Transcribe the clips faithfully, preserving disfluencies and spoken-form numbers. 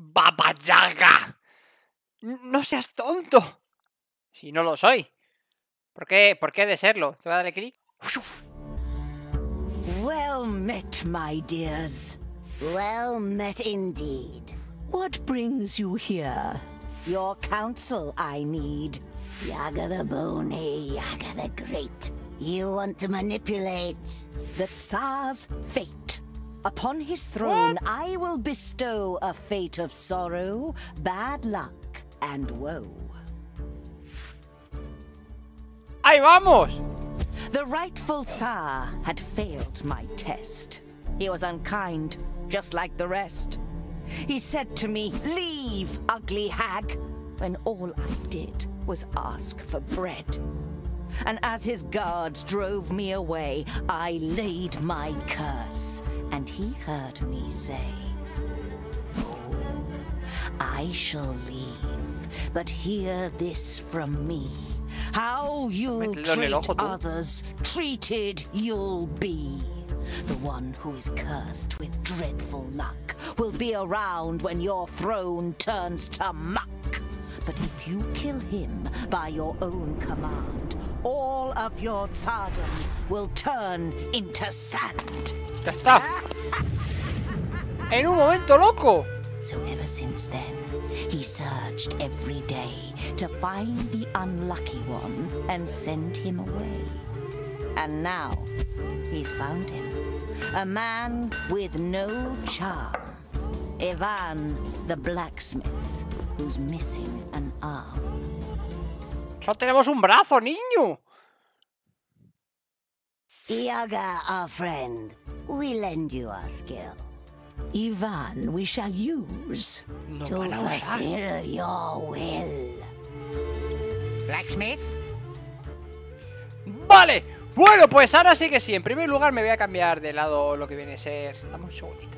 Baba Yaga. No seas tonto. Si no lo soy. ¿Por qué? ¿Por qué he de serlo? Te voy a darle clic. Well met, my dears. Well met indeed. What brings you here? Your counsel I need. Yaga the Bony, Yaga the Great. You want to manipulate the Tsar's fate. Upon his throne, what? I will bestow a fate of sorrow, bad luck, and woe. ¡Ahí vamos! The rightful Tsar had failed my test. He was unkind, just like the rest. He said to me, "Leave, ugly hag," when all I did was ask for bread. And as his guards drove me away, I laid my curse, and he heard me say, "Oh, I shall leave, but hear this from me. How you treat others, treated you'll be. The one who is cursed with dreadful luck will be around when your throne turns to muck. But if you kill him by your own command, all of your tsardom will turn into sand." Ya está. En un momento, loco. So ever since then, he searched every day to find the unlucky one and send him away. And now, he's found him. A man with no charm. Ivan the blacksmith, who's missing an arm. ¡Solo tenemos un brazo, niño! Yaga, our friend, we lend you our skill. Ivan, we shall use no to fulfill your will. Blacksmith. Vale, bueno, pues ahora sí que sí. En primer lugar me voy a cambiar de lado lo que viene a ser. Dame un segundito.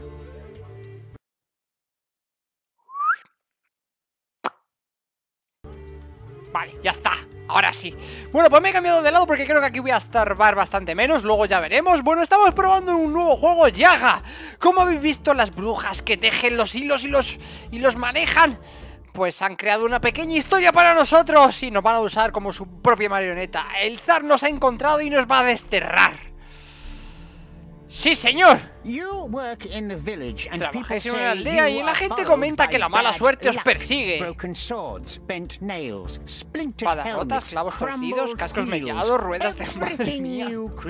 Vale, ya está. Ahora sí. Bueno, pues me he cambiado de lado porque creo que aquí voy a estarbar bastante menos. Luego ya veremos. Bueno, estamos probando un nuevo juego, Yaga. ¿Cómo habéis visto las brujas que tejen los hilos y los, y los manejan? Pues han creado una pequeña historia para nosotros y nos van a usar como su propia marioneta. El zar nos ha encontrado y nos va a desterrar. ¡Sí, señor! Trabajáis en una aldea y la gente comenta que la mala suerte os persigue. Espadas rotas, clavos torcidos, cascos mellados, ruedas de... ¡Madre mía!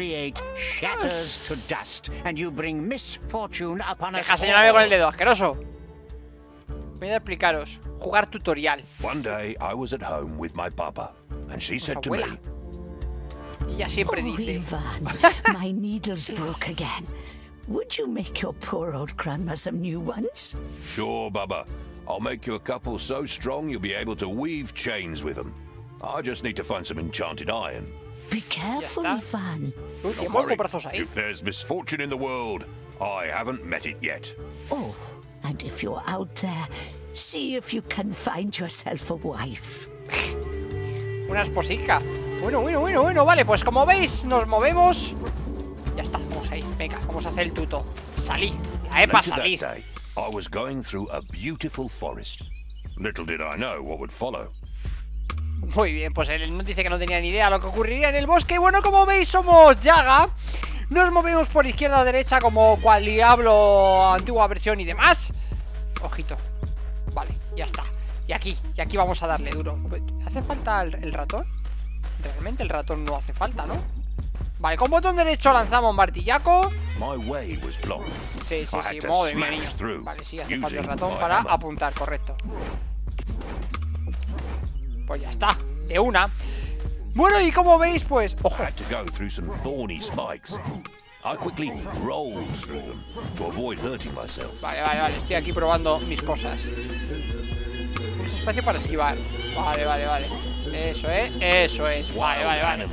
Deja señalarme con el dedo, asqueroso. Voy a explicaros. Jugar tutorial. One day I was at home with my papa, and she said to me... Y ella siempre oh, dice... Ivan, my needles broke again. Would you make your poor old grandma some new ones? Sure, Baba. I'll make you a couple so strong you'll be able to weave chains with them. I just need to find some enchanted iron. Be careful, Ivan. Don't worry. If there's misfortune in the world, I haven't met it yet. Oh, and if you're out there, see if you can find yourself a wife. Una esposica. Bueno, bueno, bueno, bueno, vale, pues como veis, nos movemos. Ya está, vamos ahí, venga, vamos a hacer el tuto. Salí, la EPA salí. I was going through a beautiful forest. Little did I know what would follow. Muy bien, pues él nos dice que no tenía ni idea de lo que ocurriría en el bosque. Bueno, como veis, somos Yaga. Nos movemos por izquierda a derecha como cual Diablo, antigua versión y demás. Ojito. Vale, ya está. Y aquí, y aquí vamos a darle duro. ¿Hace falta el, el ratón? Realmente el ratón no hace falta, ¿no? Vale, con botón derecho lanzamos martillaco. Sí, sí, sí, madre mía, niño. Vale, sí, hace falta el ratón para apuntar, correcto. Pues ya está, de una. Bueno, y como veis, pues... ¡Ojo! Vale, vale, vale, estoy aquí probando mis cosas. Mucho espacio para esquivar. Vale, vale, vale. Eso es, eso es. Vale, vale, vale.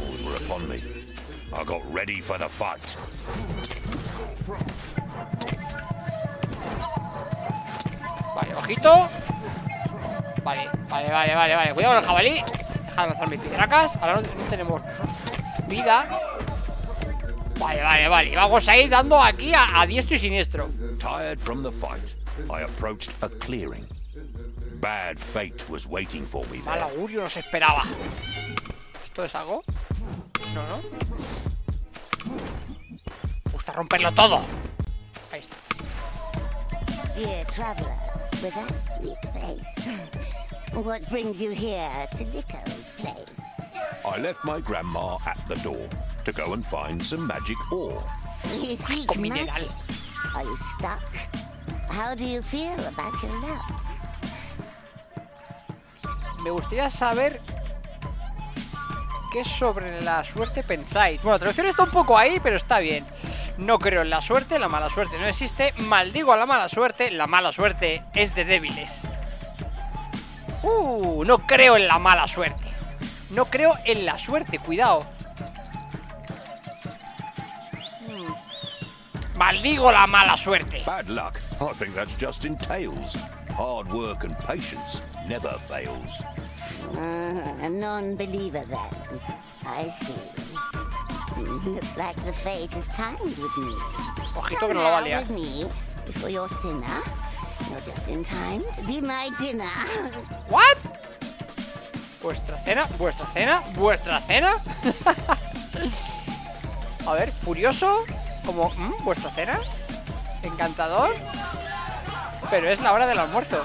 Vale, ojito. Vale, vale, vale, vale, vale. Cuidado con el jabalí. Deja de lanzar mis piedracas. Ahora no, no tenemos vida. Vale, vale, vale. Vamos a ir dando aquí a, a diestro y siniestro. Tired from the fight, I approached a clearing. Bad fate was waiting for me Mal there. augurio nos esperaba. ¿Esto es algo? No, no. Me gusta romperlo todo. Ahí está. Dear traveler, with that sweet face, what brings you here to Nico's place? I left my grandma at the door to go and find some magic ore. You seek Con mineral. magic. Are you stuck? How do you feel about your luck? Me gustaría saber qué sobre la suerte pensáis. Bueno, la traducción está un poco ahí, pero está bien. No creo en la suerte, la mala suerte no existe. Maldigo a la mala suerte, la mala suerte es de débiles. Uh, no creo en la mala suerte. No creo en la suerte, cuidado. Hmm. Maldigo la mala suerte. Bad luck? I think that's just in tales. Hard work and patience never fails. Uh, a non-believer then. I see. Looks like the fate is kind with me. Ojito que Come no lo va a now liar. with me before you're thinner. You're just in time to be my dinner. ¿What? Vuestra cena, vuestra cena, vuestra cena. A ver, furioso. Como, ¿mm? ¿Vuestra cena? Encantador. Pero es la hora del almuerzo.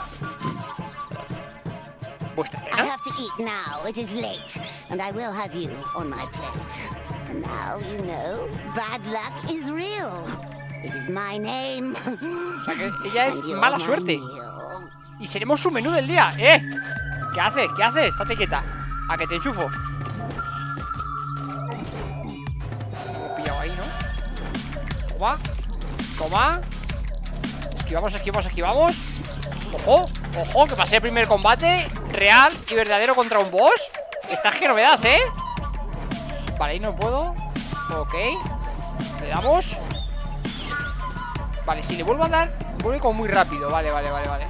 ¿Vuestra I cena? have to eat now. It is late, and I will have you on my plate. And now you know, bad luck is real. It is my name. O sea que ella es And you're mala my suerte. meal. Y seremos su menú del día. ¡Eh! ¿Qué haces? ¿Qué haces? Estate quieta. A que te enchufo. Me he pillado ahí, ¿no? Toma. Toma. Esquivamos, esquivamos, esquivamos. Ojo, ojo, que pasé el primer combate real y verdadero contra un boss. Estas que no me das, ¿eh? Vale, ahí no puedo. Ok. Le damos. Vale, si le vuelvo a dar, vuelve como muy rápido. Vale, vale, vale, vale.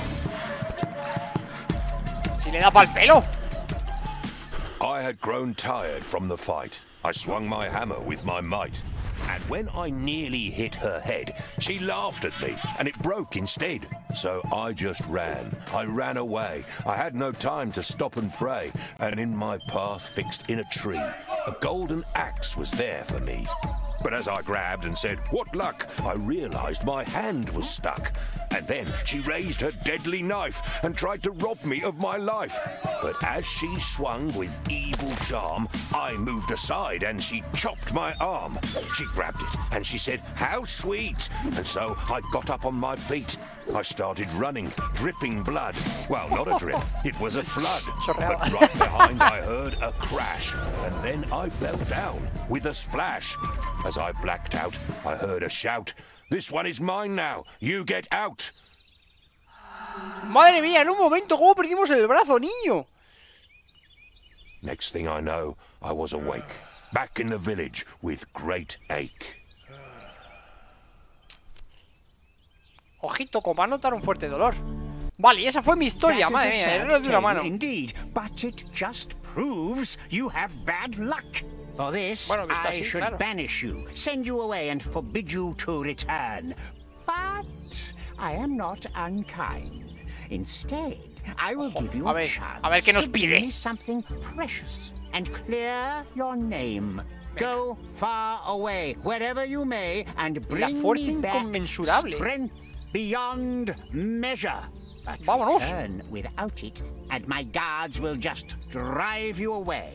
Si le da pa'l pelo. I had grown tired from the fight. I swung my hammer with my might. And when I nearly hit her head, she laughed at me, and it broke instead. So I just ran. I ran away. I had no time to stop and pray. And in my path fixed in a tree, a golden axe was there for me. But as I grabbed and said, "What luck?" I realized my hand was stuck. And then she raised her deadly knife and tried to rob me of my life. But as she swung with evil charm, I moved aside and she chopped my arm. She grabbed it and she said, "How sweet!" And so I got up on my feet. I started running, dripping blood. Well, not a drip, it was a flood. Chorreaba. But right behind I heard a crash, and then I fell down with a splash. As I blacked out, I heard a shout. "This one is mine now, you get out." Madre mía, en un momento, ¿cómo perdimos el brazo, niño? Next thing I know, I was awake, back in the village with great ache. Ojito, como va a notar un fuerte dolor. Vale, y esa fue mi historia, That is madre a mía, sad error de una tale mano. Indeed, but it just proves you have bad luck. For this, Bueno, visto I así, should claro. banish you, send you away, and forbid you to return. But I am not unkind. Instead, I will Ojo, give you a a, ver, chance a ver qué nos to bring pide. me something precious and clear your name. Go far away, wherever you may, and bring fuerza me back inconmensurable. strength beyond measure. But Vámonos. return without it, and my guards will just drive you away.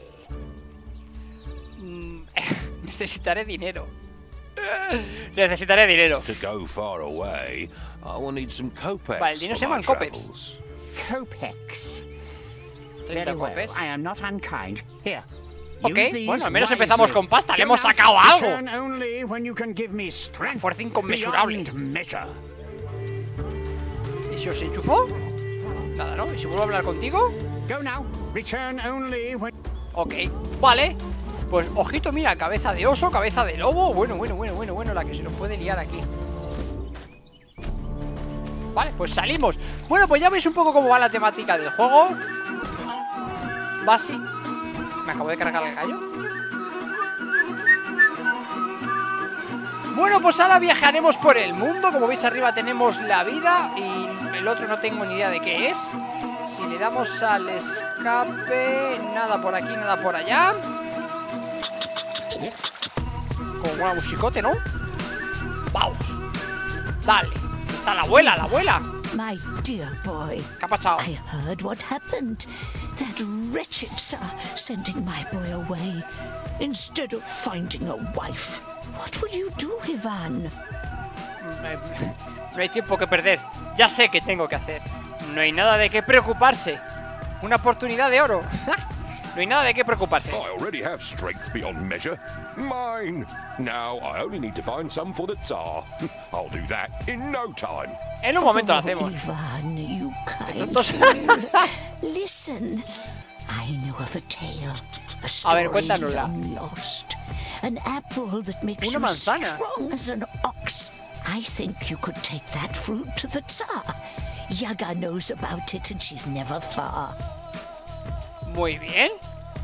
Necesitaré dinero. Necesitaré dinero. To go far away, I will need some kopecks Vale, el dinero se for my llaman kopecks. travels. Kopecks. treinta Very well. copes. I am not unkind. Here. Ok, use these bueno, al menos wisely. empezamos con pasta, le Go hemos now, sacado algo. return only when you can give me strength fuerza inconmensurable. beyond measure. ¿Y si os enchufó? Nada, ¿no? ¿Y si vuelvo a hablar contigo? Go now. Return only when. Ok, vale. Pues ojito, mira, cabeza de oso, cabeza de lobo. Bueno, bueno, bueno, bueno, bueno, la que se nos puede liar aquí. Vale, pues salimos. Bueno, pues ya veis un poco cómo va la temática del juego. Va así. Me acabo de cargar el gallo. Bueno, pues ahora viajaremos por el mundo. Como veis arriba tenemos la vida y el otro no tengo ni idea de qué es. Si le damos al escape, nada por aquí, nada por allá. Como buena musicote, ¿no? Vamos. Dale. Está la abuela, la abuela. My dear boy, ¿Qué ha pasado? I heard what happened. That wretched Tsar sending my boy away instead of finding a wife. What will you do, Ivan? No hay tiempo que perder. Ya sé qué tengo que hacer. No hay nada de qué preocuparse. Una oportunidad de oro. No hay nada de qué preocuparse. I already have strength beyond measure. Mine. Now I only need to find some for the Tsar. I'll do that in no time. En un momento lo Oh, hacemos. Ivan, you kind Tontos. Listen, I know of a tale, a A story ver, cuéntanosla. long lost, an apple that makes Una you manzana. strong as an ox. I think you could take that fruit to the Tsar. Yaga knows about it and she's never far. Muy bien.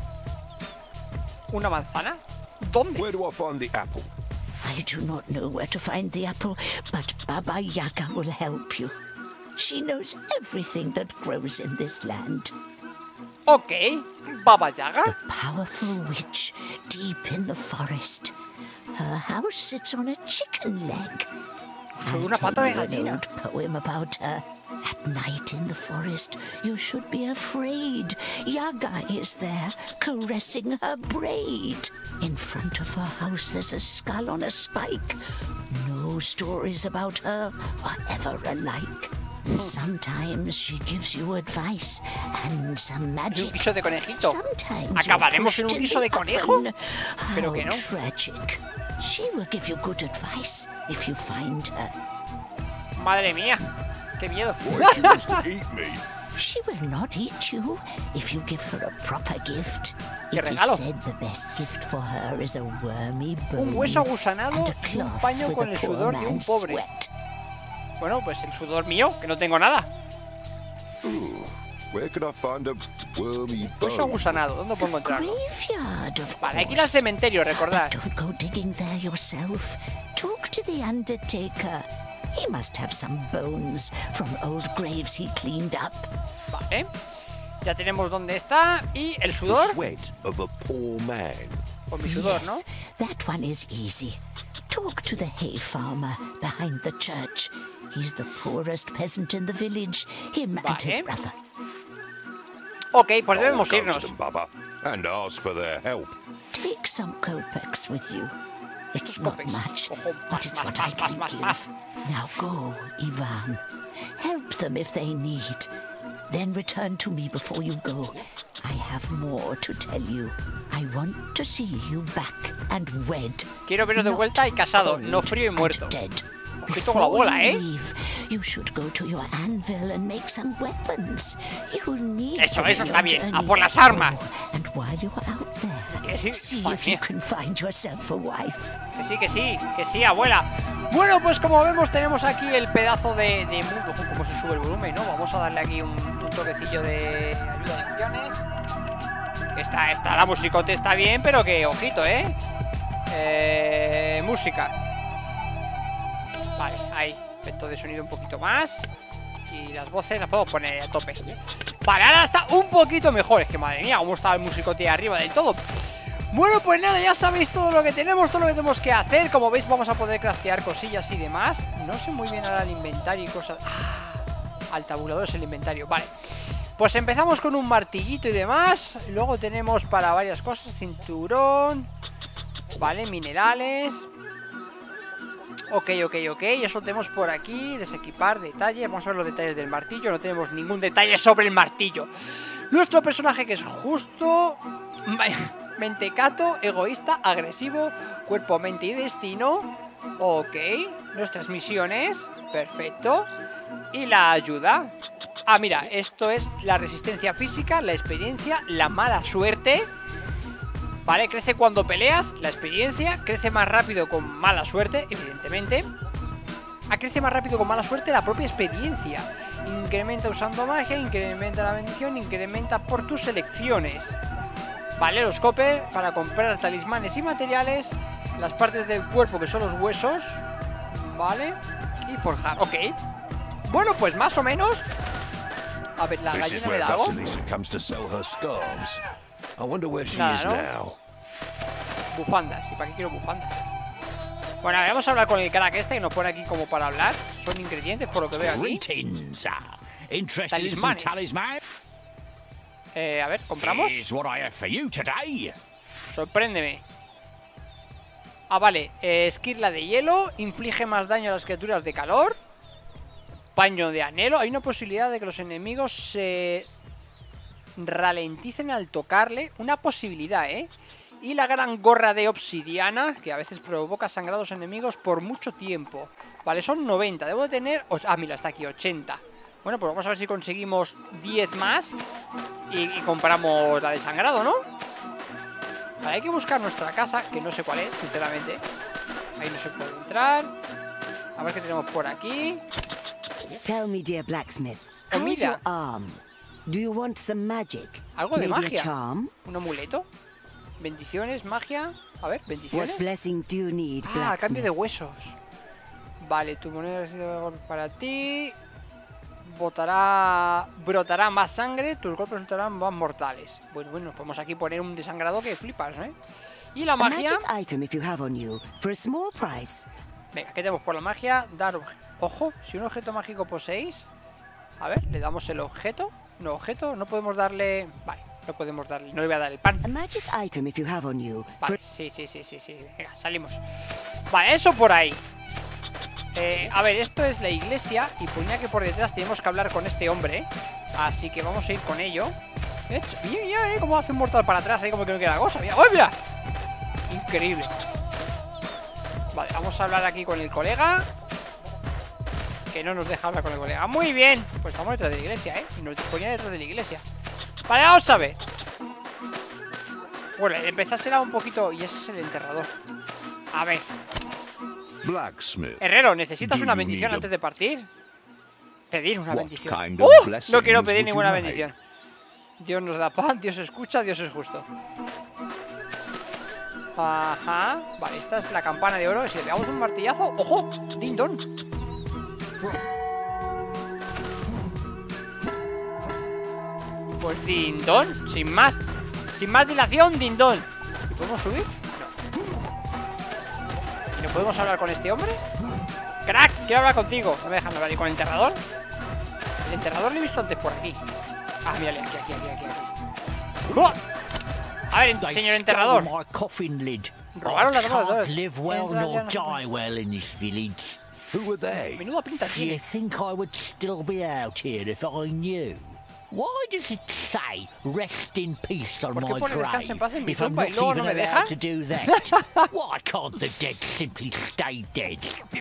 ¿Una manzana? ¿Dónde? Where do I find the apple? I do not know where to find the apple, but Baba Yaga will help you. She knows everything that grows in this land. Ok. Baba Yaga. Powerful witch deep in the forest. Her house sits on a chicken leg. Soy I'll una tell pata de you an gallina. old poem about her. At night in the forest, you should be afraid. Yaga is there, caressing her braid. In front of her house, there's a skull on a spike. No stories about her are ever alike. Sometimes she gives you advice and some ¿Un magic. guiso de conejito? Sometimes ¿Acabaremos en un you're guiso de pushed in the conejo? oven. Pero How que no. tragic. She will give you good advice if you find her. Madre mía. Qué miedo. Why she wants to eat me? She will not eat you if you give her a proper gift. ¿Qué It regalo? is said the best gift for her is a wormy bone Un hueso agusanado and a y un cloth paño with con a el poor sudor de un man's pobre. sweat. Bueno, pues el sudor mío, que no tengo nada. Ooh, where could I find a wormy Hueso bone? agusanado, ¿dónde puedo encontrarlo? Graveyard, of Vale, hay que ir al course. cementerio, recordad. But don't go digging there yourself. Talk to the undertaker. He must have some bones from old graves he cleaned up. Vale. Ya tenemos dónde está. Y el The sudor. sweat of a poor man. Con mi sudor, ¿no? Yes, that one is easy. Talk to the hay farmer behind the church. He's the poorest peasant in the village, him and his Vale. brother. Ok, pues I'll debemos go to irnos. them, Baba, and ask for their help. Take some kopecks with you. It's Estos not kopecks. much, Ojo, but más, it's más, what más, I can más, give. más. Now go, Ivan. Help them if they need. Then return to me before you go. I have more to tell you. I want to see you back and wed. Quiero veros de not vuelta y casado, cold no frío y and muerto. dead. Ojito con la bola, Before you ¿eh? leave, you should go to your anvil and make some weapons. You need Eso, them in eso your está bien. A journey. por las armas. Oh, and while you're out there, Que sí, see madre if you mía. can find yourself a wife. Que sí, que sí, que sí, abuela. Bueno, pues como vemos tenemos aquí el pedazo de, de mundo. Ojo, cómo se sube el volumen, ¿no? Vamos a darle aquí un, un toquecillo de ayuda a lecciones. Está, está, la musicote está bien, pero que, ojito, ¿eh? Eh... Música. Vale, ahí. Efecto de sonido un poquito más. Y las voces las puedo poner a tope. Vale, ahora está un poquito mejor. Es que madre mía, cómo está el musicote arriba del todo. Bueno, pues nada, ya sabéis todo lo que tenemos, todo lo que tenemos que hacer. Como veis vamos a poder craftear cosillas y demás. No sé muy bien ahora el inventario y cosas. Ah, al tabulador es el inventario, vale. Pues empezamos con un martillito y demás. Luego tenemos para varias cosas, cinturón. Vale, minerales. Ok, ok, ok, eso tenemos por aquí. Desequipar, detalles, vamos a ver los detalles del martillo. No tenemos ningún detalle sobre el martillo. Nuestro personaje que es justo, mentecato, egoísta, agresivo, cuerpo, mente y destino. Ok, nuestras misiones, perfecto. Y la ayuda. Ah, mira, esto es la resistencia física, la experiencia, la mala suerte. Vale, crece cuando peleas, la experiencia. Crece más rápido con mala suerte, evidentemente. Ah, crece más rápido con mala suerte la propia experiencia. Incrementa usando magia, incrementa la bendición, incrementa por tus elecciones. Vale, los copes para comprar talismanes y materiales. las partes del cuerpo que son los huesos. Vale. Y forjar, ok. Bueno, pues más o menos. A ver, la This is gallina me where da algo. Vasilisa comes to sell her scarves. I wonder where she Nada, is ¿no? now. Bufandas, ¿y para qué quiero bufandas? Bueno, a ver, vamos a hablar con el crack este que nos pone aquí como para hablar. Son ingredientes por lo que veo aquí. Greetings, sir. Interested in some Talismanes. talisman? Eh, a ver, ¿compramos? Here's what I have for you today. Sorpréndeme. Ah, vale, eh, esquirla de hielo. Inflige más daño a las criaturas de calor. Paño de anhelo. Hay una posibilidad de que los enemigos se ralenticen al tocarle. Una posibilidad, ¿eh? Y la gran gorra de obsidiana, que a veces provoca sangrados enemigos por mucho tiempo. Vale, son noventa. Debo de tener... Ah, mira, está aquí, ochenta. Bueno, pues vamos a ver si conseguimos diez más. Y, y compramos la de sangrado, ¿no? Vale, hay que buscar nuestra casa, que no sé cuál es, sinceramente. Ahí no se puede entrar. A ver qué tenemos por aquí. Tell me, dear blacksmith, Oh, how's mira. your arm? Do you want some magic? Algo de Maybe magia. a charm? Un amuleto. Bendiciones, magia. A ver, bendiciones. What blessings do you need, Ah, a cambio de blacksmith? huesos. Vale, tu moneda ha sido para ti. Botará. Brotará más sangre. Tus golpes resultarán más mortales. Bueno, bueno, podemos aquí poner un desangrado que flipas, ¿eh? Y la A magia. magic item if you have on you, for a small price. Venga, ¿qué tenemos por la magia? Dar. Ojo, si un objeto mágico poseéis. A ver, le damos el objeto. No, objeto, no podemos darle. Vale, no podemos darle. No le voy a dar el pan. A magic item if you have on you, Vale, for sí, sí, sí, sí, sí. Venga, salimos. Vale, eso por ahí. Eh, a ver, esto es la iglesia. Y ponía que por detrás tenemos que hablar con este hombre. Así que vamos a ir con ello. Eh, Mira, mira, eh, cómo hace un mortal para atrás. Ahí como que no queda cosa. Mira, ¡oh, mira! Increíble. Vale, vamos a hablar aquí con el colega. Que no nos deja hablar con el colega. Muy bien. Pues estamos detrás de la iglesia, ¿eh? Y nos ponía detrás de la iglesia. Vale, vamos a ver. Bueno, empezársela un poquito. Y ese es el enterrador. A ver. Blacksmith. Herrero, ¿necesitas Do una you bendición need a- antes de partir? Pedir una What bendición. kind of ¡Uh! No blessings quiero pedir would you ninguna like? bendición. Dios nos da paz, Dios escucha, Dios es justo. Ajá. Vale, esta es la campana de oro. Si le pegamos un martillazo. ¡Ojo! ¡Ding dong! Pues ding dong, sin más. Sin más dilación, ding dong. ¿Y podemos subir? No. ¿Y no podemos hablar con este hombre? ¡Crack! Quiero hablar contigo. No me dejan hablar. ¿Y con el enterrador? El enterrador lo he visto antes por aquí. Ah, mírale, aquí, aquí, aquí, aquí, aquí. ¡Oh! A ver, They señor enterrador. stole my coffin lid. Robaron la I toma de can't dólares. live well Entra ya, nor no se puede. die well in this village. Who were they? Menuda pinta Do you tiene. think I would still be out here if I knew? Why does it say rest in peace on ¿Por qué my pone descansa en paz en grave mi if I'm tumba y not luego even no me allowed deja? to do that? Why can't the dead simply stay dead?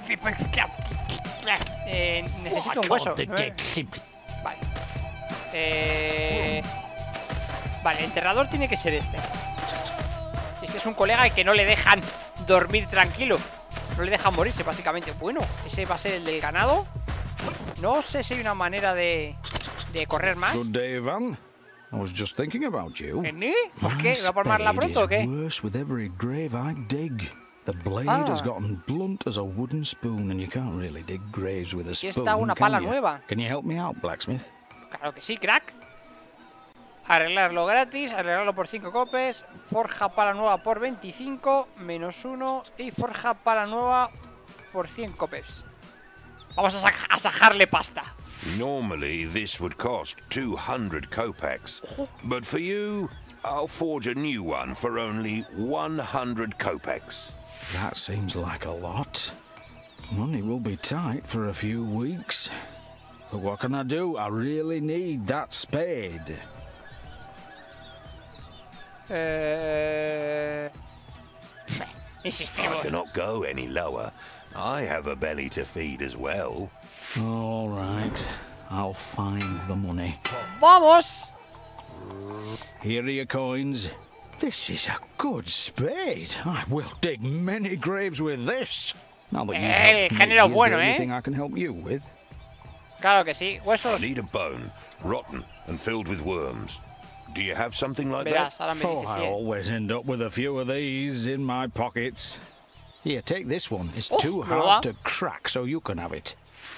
Eh, Why necesito un hueso. can't the dead simply... Vale. Eh... Vale, el enterrador tiene que ser este. Este es un colega que no le dejan dormir tranquilo. No le dejan morirse, básicamente. Bueno, ese va a ser el del ganado. No sé si hay una manera de, de correr más. Good day, Van. I was just thinking about you. ¿Eh? ¿Por qué? My ¿Va a formarla spade pronto o is qué? worse with every grave I dig. The blade Ah. has gotten blunt as a wooden spoon, and you can't really dig graves with a Aquí spoon. está una can pala you? nueva. Can you help me out, blacksmith? Claro que sí, crack. Arreglarlo gratis, arreglarlo por cinco copes. Forja pala nueva por veinticinco, menos uno. Y forja pala nueva por cien copes. Vamos a, sa- a sajarle pasta. Normally, this would cost two hundred kopecks. But for you, I'll forge a new one for only one hundred kopecks. That seems like a lot. Money will be tight for a few weeks. But what can I do? I really need that spade. Eh... I Insistimos. cannot go any lower. I have a belly to feed as well. All right. I'll find the money. ¡Vamos! Here are your coins. This is a good spade. I will dig many graves with this. Now that you've Eh, helped me, género is bueno, there eh. anything I can help you with? Claro que sí. I Huesos. need a bone, rotten and filled with worms. Do you have something like that? Verás, ahora me Oh, dice I sí. always end up with a few of these in my pockets. Here, take this one. It's Oh, too me lo da. hard to crack, so you can have it.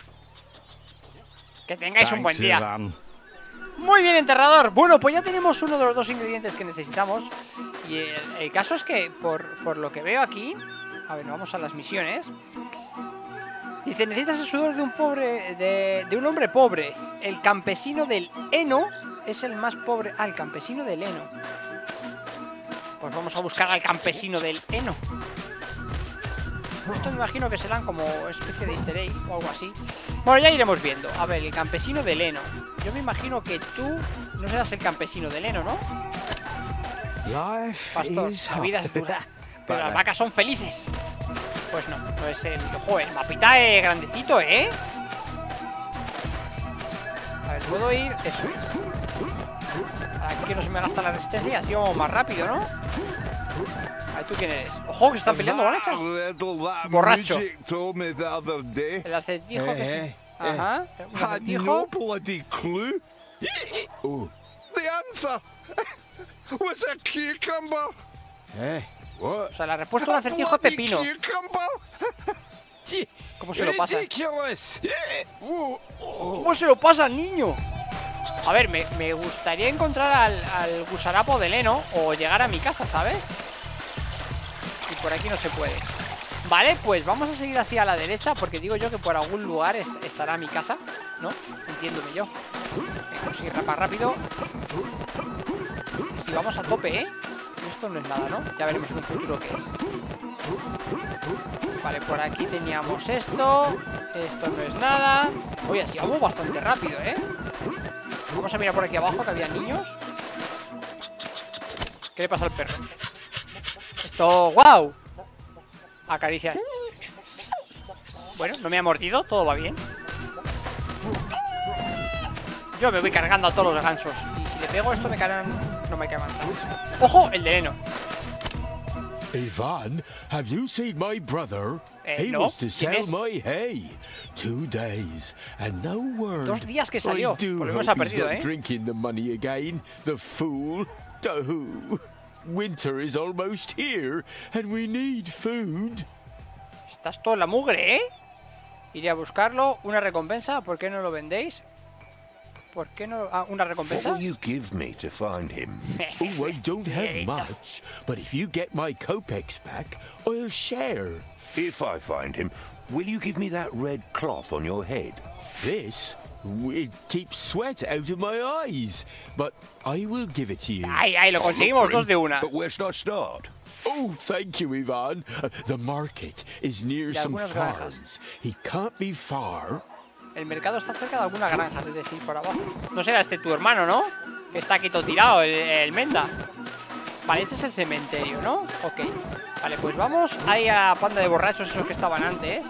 Que tengáis un buen Thanks, día. Ivan. Muy bien, enterrador. Bueno, pues ya tenemos uno de los dos ingredientes que necesitamos. Y el, el caso es que, por, por lo que veo aquí... A ver, vamos a las misiones. Dice, necesitas el sudor de un pobre... De, de un hombre pobre. El campesino del heno es el más pobre... Ah, el campesino del heno. Pues vamos a buscar al campesino del heno. Esto me imagino que serán como especie de easter egg o algo así. Bueno, ya iremos viendo. A ver, el campesino del heno. Yo me imagino que tú no serás el campesino del heno, ¿no? Life Pastor, is la vida es hard. dura, pero las Vale. vacas son felices. Pues no, no es el... Ojo, el mapita es grandecito, ¿eh? A ver, ¿puedo ir? Eso es. Aquí que no se me gasta la resistencia y así vamos más rápido, ¿no? A ver, ¿tú quién eres? Ojo, que se están peleando, borracha. Borracho. El acertijo que Eh, sí. Ajá. Un Had no acertijo. bloody clue. Oh. The answer was a cucumber. Eh, what? O sea, la respuesta a un acertijo es Bloody pepino. Cucumber. ¿Cómo se lo pasa? Ridiculous! ¿Cómo se lo pasa al niño? A ver, me, me gustaría encontrar al, al gusarapo del heno o llegar a mi casa, ¿sabes? Y por aquí no se puede. Vale, pues vamos a seguir hacia la derecha porque digo yo que por algún lugar est estará mi casa, ¿no? Entiéndome yo. Venga, vamos a ir más rápido. Si vamos a tope, ¿eh? Esto no es nada, ¿no? Ya veremos en un futuro qué es. Vale, por aquí teníamos esto. Esto no es nada. Oye, así vamos bastante rápido, ¿eh? Vamos a mirar por aquí abajo que había niños. ¿Qué le pasa al perro? Esto, wow. Acaricia. Bueno, no me ha mordido, todo va bien. Yo me voy cargando a todos los gansos. Y si le pego esto me caerán... No me caerán. ¡Ojo! El de heno. Ivan, have you seen my brother? Eh, He no. was to ¿Quién sell es? my hay. Two days and no word. Dos días que salió. I do Pues lo hemos hope he's perdido, not ¿eh? drinking the money again. The fool. Dahoo. Winter is almost here and we need food. Estás todo en la mugre, ¿eh? Iré a buscarlo. Una recompensa. ¿Por qué no lo vendéis? ¿Por qué no...? Ah, una What recompensa. will you give me to find him? Oh, I don't have much, but if you get my kopecks back, I'll share. If I find him, will you give me that red cloth on your head? This, it keeps sweat out of my eyes, but I will give it to you. Ay, ay, lo I'll look conseguimos for dos him, de una. But where should I start? Oh, thank you, Ivan. Uh, the market is near Y some algunas granjas. farms. He can't be far. El mercado está cerca de alguna granja, es decir, por abajo. No será este tu hermano, ¿no? Que está aquí todo tirado, el, el Menda. Vale, este es el cementerio, ¿no? Ok. Vale, pues vamos ahí a la panda de borrachos esos que estaban antes.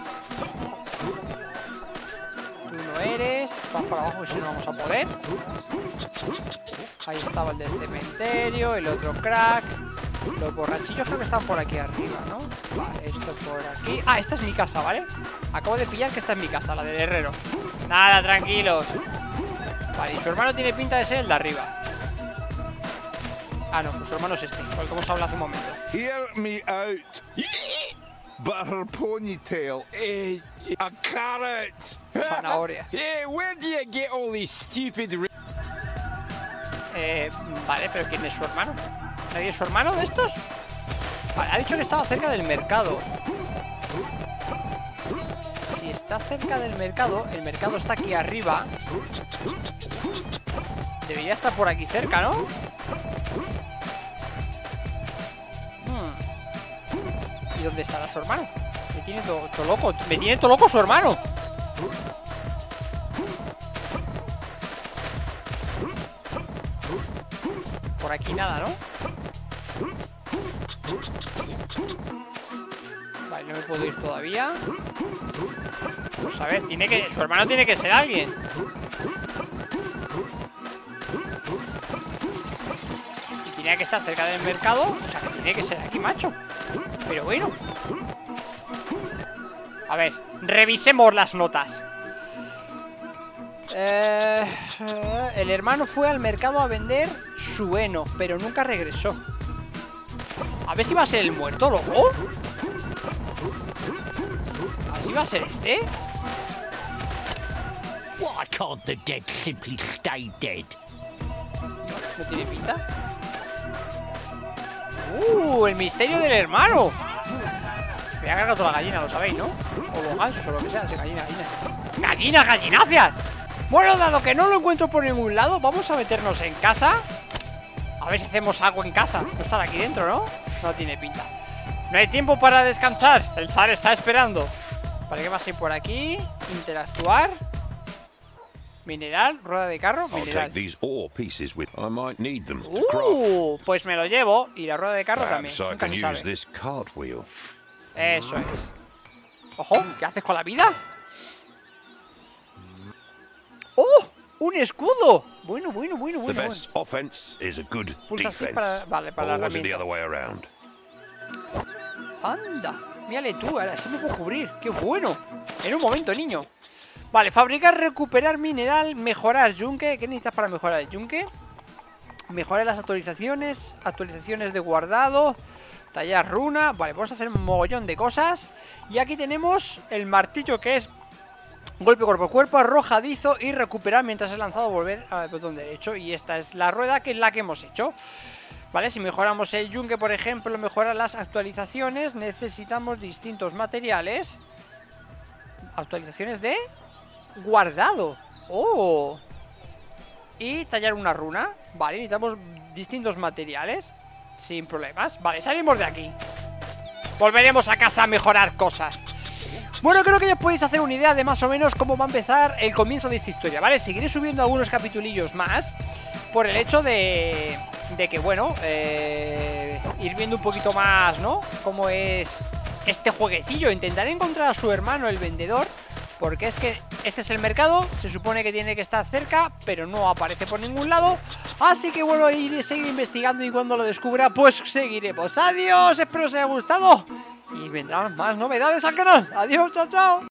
Tú no eres. Vas para abajo, si no vamos a poder. Ahí estaba el del cementerio, el otro crack. Los borrachillos creo que están por aquí arriba, ¿no? Vale, esto por aquí. Ah, esta es mi casa, ¿vale? Acabo de pillar que esta es mi casa, la del herrero. Nada, tranquilos. Vale, y su hermano tiene pinta de ser el de arriba. Ah, no, pues su hermano es este, por el que hemos hablado hace un momento. Hear me out. But her ponytail. Eh, A carrot. Zanahoria. yeah, where do you get all these stupid... ri- Eh, vale, pero ¿quién es su hermano? ¿Nadie es su hermano de estos? Vale, ha dicho que estaba cerca del mercado. Si está cerca del mercado, el mercado está aquí arriba. Debería estar por aquí cerca, ¿no? Hmm. ¿Y dónde estará su hermano? Me tiene todo, todo loco. Me tiene todo loco su hermano. Por aquí nada, ¿no? Vale, no me puedo ir todavía. Pues a ver, tiene que... Su hermano tiene que ser alguien. Y tenía que estar cerca del mercado. O sea, que tiene que ser aquí, macho. Pero bueno. A ver, revisemos las notas. Eh, eh, el hermano fue al mercado a vender su heno, pero nunca regresó. A ver si va a ser el muerto, loco. ¿Sí va a ser este? Why can't the dead simply stay dead? ¿No tiene pinta? ¡Uh! El misterio del hermano. Me ha cargado toda la gallina, lo sabéis, ¿no? O los gansos o lo que sea. Sí, gallina, gallina. ¡Gallinas, gallinacias! Bueno, dado que no lo encuentro por ningún lado, vamos a meternos en casa. A ver si hacemos algo en casa. No estar aquí dentro, ¿no? No tiene pinta. No hay tiempo para descansar. El zar está esperando. Vale, ¿qué va a ser por aquí? Interactuar. Mineral, rueda de carro, I'll mineral. take these ore pieces with. I might need them to craft. Uh, pues me lo llevo. Y la rueda de carro también. Perhaps I Nunca can se use sabe. this cartwheel. Eso es. Ojo, ¿qué haces con la vida? ¡Oh! ¡Un escudo! Bueno, bueno, bueno, The bueno. best offense is a good Pulsa así defense. para- vale, para la Or was it the herramienta. other way around? Anda, mírale tú, ahora sí me puedo cubrir. ¡Qué bueno! En un momento, niño. Vale, fabricar, recuperar mineral, mejorar yunque. ¿Qué necesitas para mejorar el yunque? Mejorar las actualizaciones, actualizaciones de guardado, tallar runa. Vale, vamos a hacer un mogollón de cosas. Y aquí tenemos el martillo, que es golpe cuerpo a cuerpo, arrojadizo y recuperar mientras es lanzado, volver al botón derecho. Y esta es la rueda, que es la que hemos hecho. Vale, si mejoramos el yunque, por ejemplo, mejorar las actualizaciones, necesitamos distintos materiales. Actualizaciones de guardado. Oh. Y tallar una runa. Vale, necesitamos distintos materiales. Sin problemas. Vale, salimos de aquí. Volveremos a casa a mejorar cosas. Bueno, creo que ya podéis hacer una idea de más o menos cómo va a empezar el comienzo de esta historia, ¿vale? Seguiré subiendo algunos capitulillos más por el hecho de, de que, bueno, eh, ir viendo un poquito más, ¿no? Cómo es este jueguecillo. Intentaré encontrar a su hermano, el vendedor, porque es que este es el mercado. Se supone que tiene que estar cerca, pero no aparece por ningún lado. Así que bueno, iré a seguir investigando y cuando lo descubra, pues seguiremos. Adiós, espero os haya gustado y vendrán más novedades al canal. Adiós, chao, chao.